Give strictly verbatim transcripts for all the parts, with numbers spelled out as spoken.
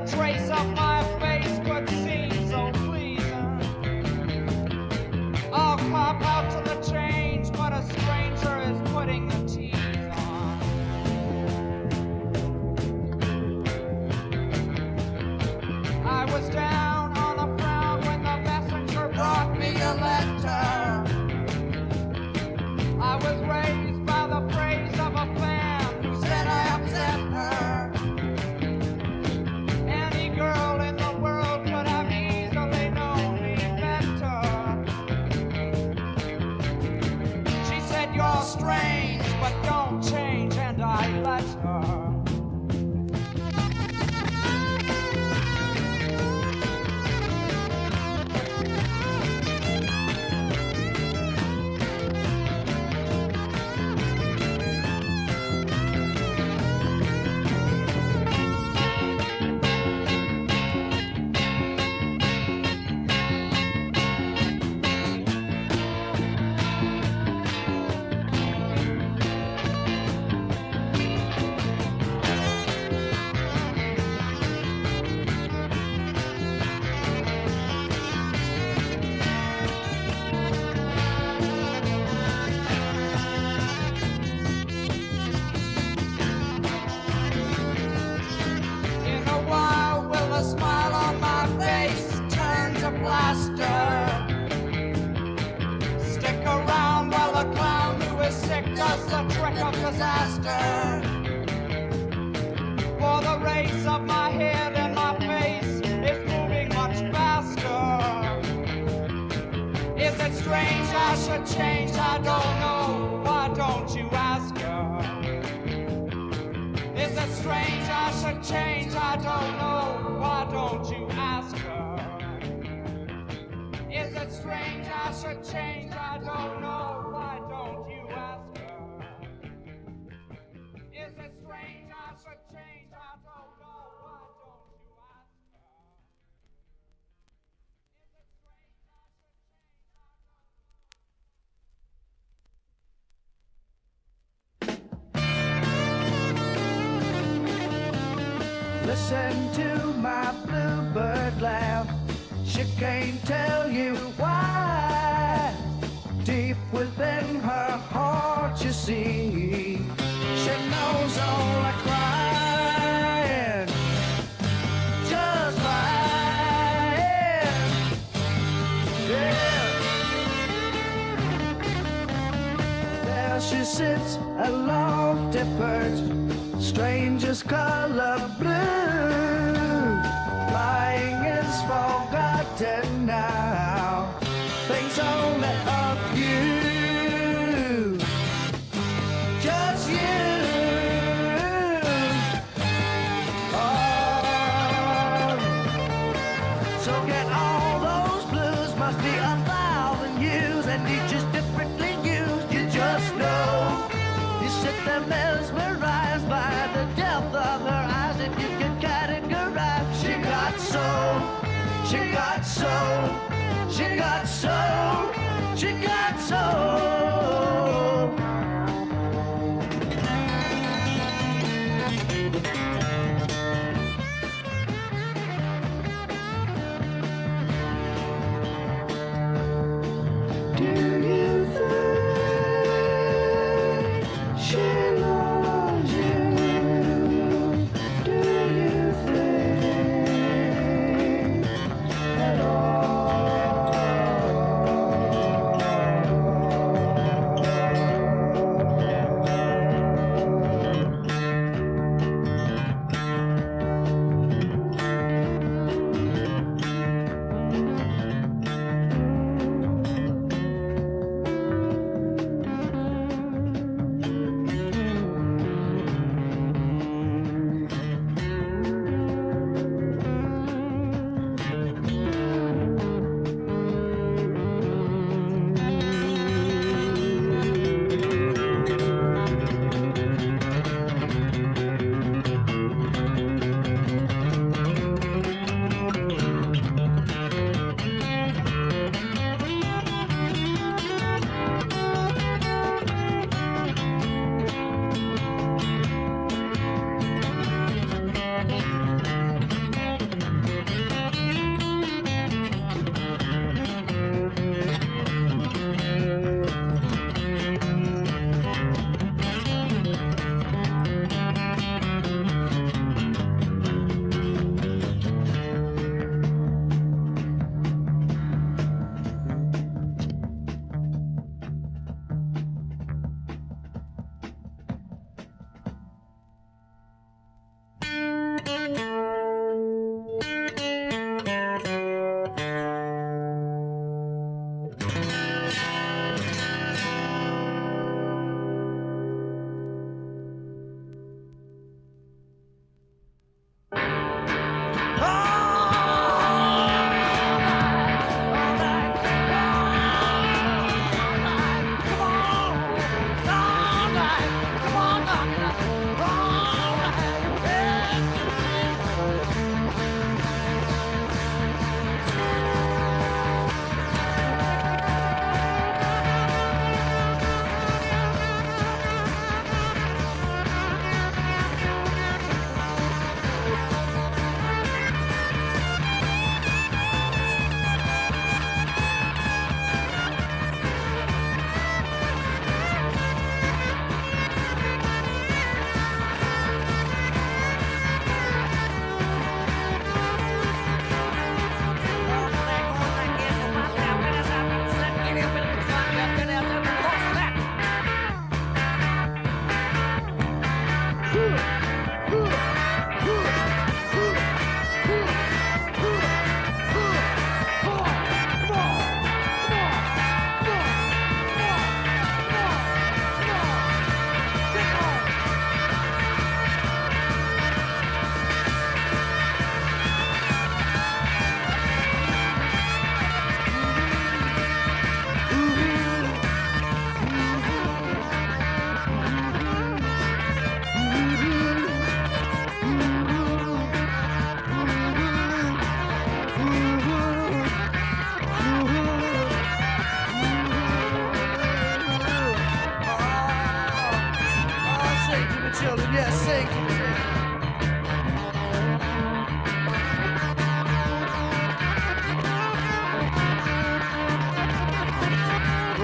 trace of my face could seem so pleasing. I'll cop out to the change, but a stranger is putting the tease on. I was down on the ground when the messenger brought me a letter. I was raised by the praise of a fan who said I upset her. Any girl in the world could have easily known me better. She said, you're strange, but don't change, and I let her. Disaster. For the race of my head and my face is moving much faster. Is it strange I should change? I don't know. Why don't you ask her? Is it strange I should change? I don't know. Why don't you ask her? Is it strange I should change? I don't know. Why don't you ask her? Is it strange I should change? I don't know. Why don't you ask her? Is it strange I should change? I don't know. Listen to my bluebird laugh. She can't tell you why. Deep within her heart, you see, she knows only crying, just crying, yeah. There she sits, a lofty perch, stranger's color blue. Flying is forgotten now, thinks only of you. Just you. Oh. So get all those blues, must be a thousand years, and each is differently used. You just know. You sit there mesmerized by the depth of her eyes. If you can categorize, she got soul, she got soul, she got soul, she got soul.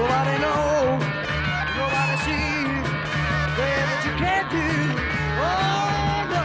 Nobody knows, nobody sees, things that you can't do. Oh, no.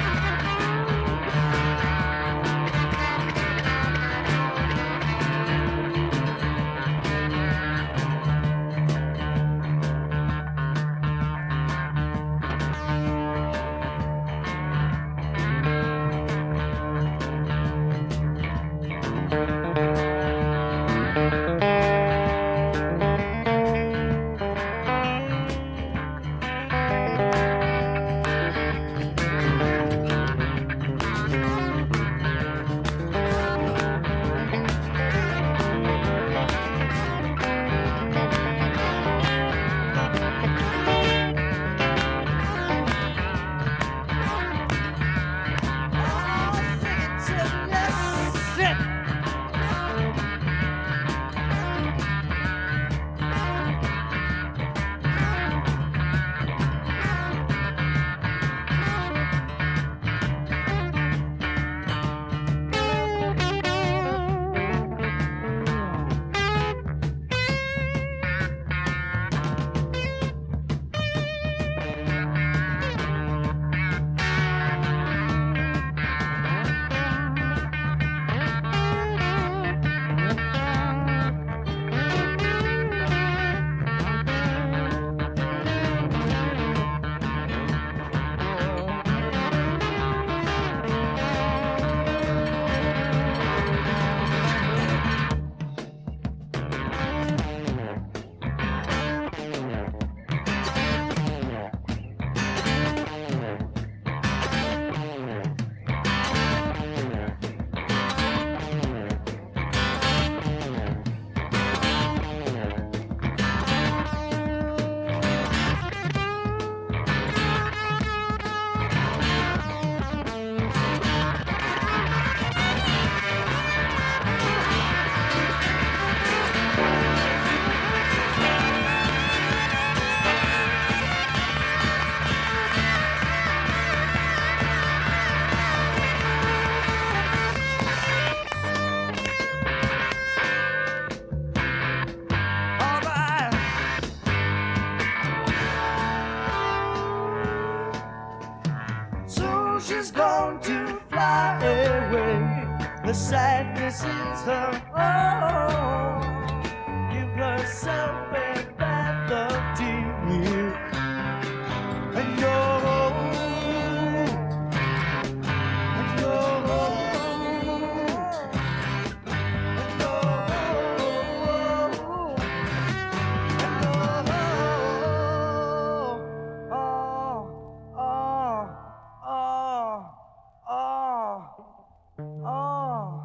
She's going to fly away. The sadness is her own. Give herself a bath of tears and go home. And go home. And go home. And go home. Oh, oh. Oh, oh, oh,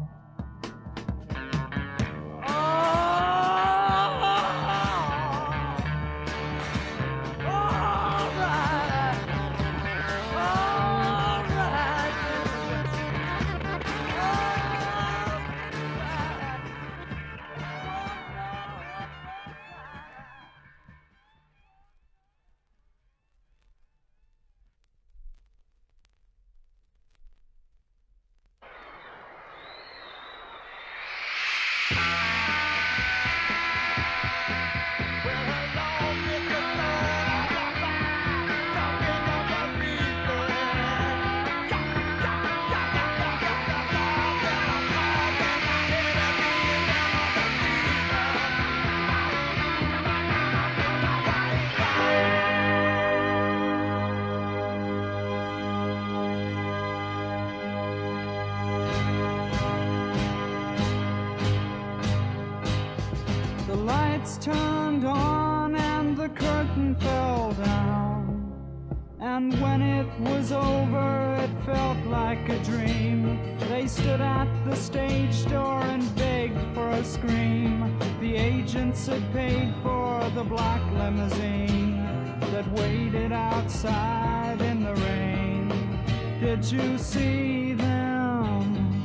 lights turned on and the curtain fell down, and when it was over it felt like a dream. They stood at the stage door and begged for a scream. The agents had paid for the black limousine that waited outside in the rain. Did you see them?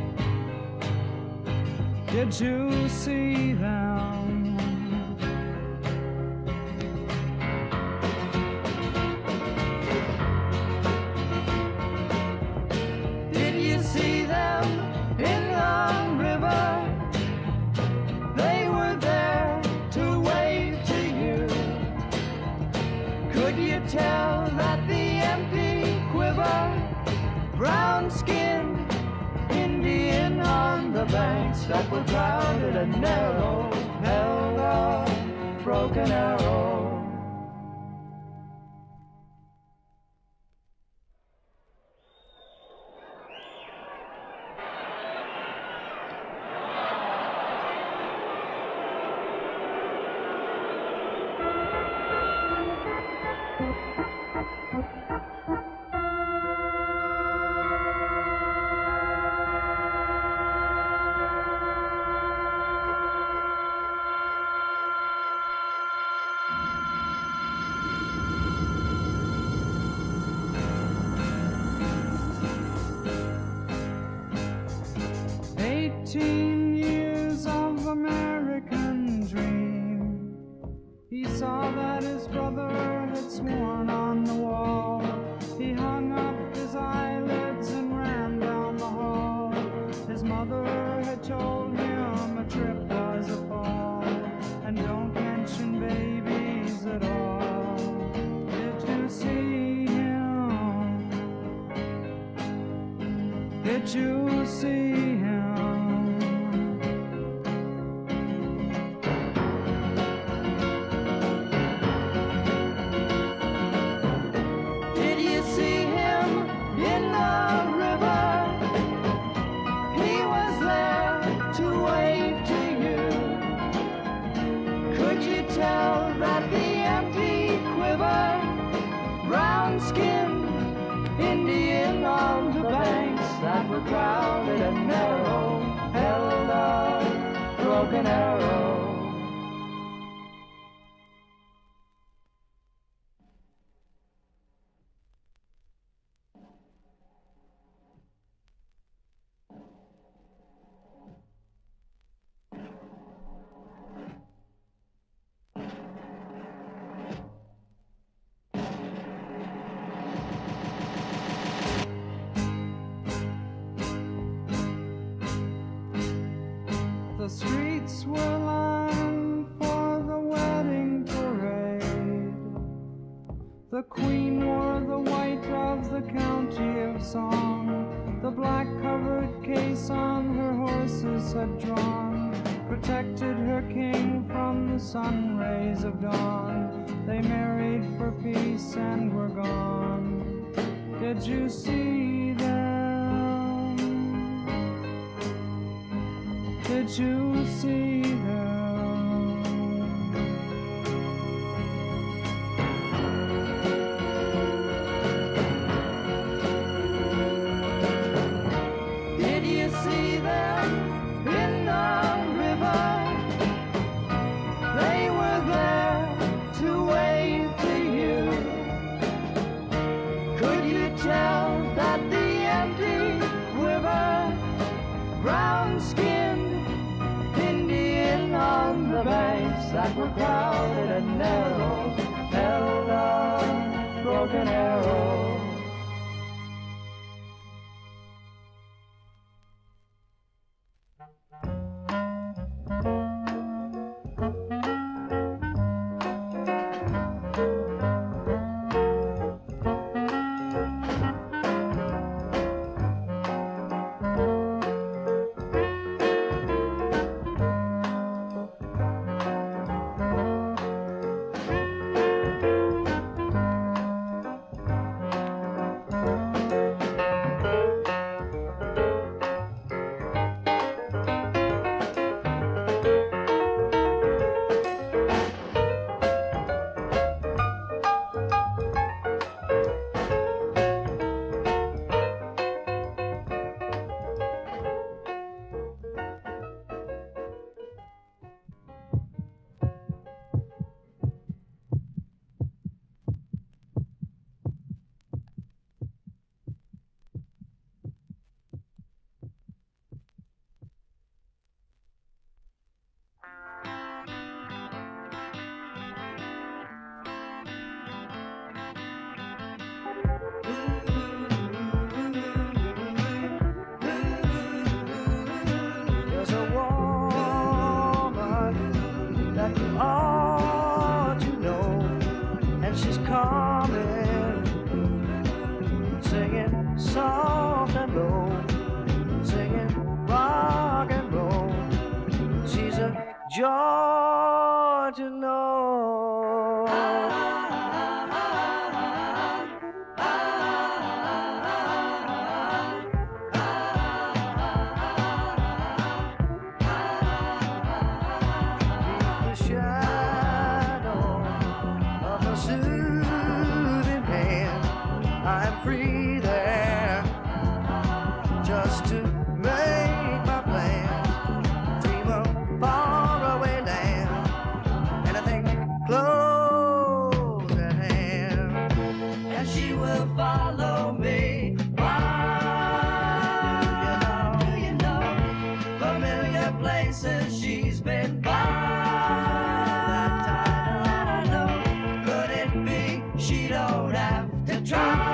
Did you see them? Did you see them in the river? They were there to that were crowded and narrow held a broken arrow. Eighteen years of American dream. He saw that his brother had sworn on the wall. He hung up his eyelids and ran down the hall. His mother had told him a trip was a fall, and don't mention babies at all. Did you see him? Did you see him? Tell that the empty quiver, brown-skinned Indian on the banks that were crowded and narrow held a broken arrow. The streets were lined for the wedding parade. The queen wore the white of the county of song. The black-covered case on her horses had drawn protected her king from the sun rays of dawn. They married for peace and were gone. Did you see them? Did you see them? Did you see them in the river? They were there to wave to you. Could you tell that the empty quiver, brown-skinned Indian on the banks that were crowded and narrow held a broken arrow? soft and low, singing rock and roll. Georgia, no. The shadow of a soothing hand, I'm free there, just to make my plan. Dream of faraway land, anything close at hand, and she will follow me. Why? Do you know, familiar places she's been by? That time I know, could it be she don't have to try?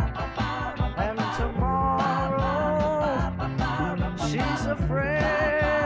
And tomorrow she's afraid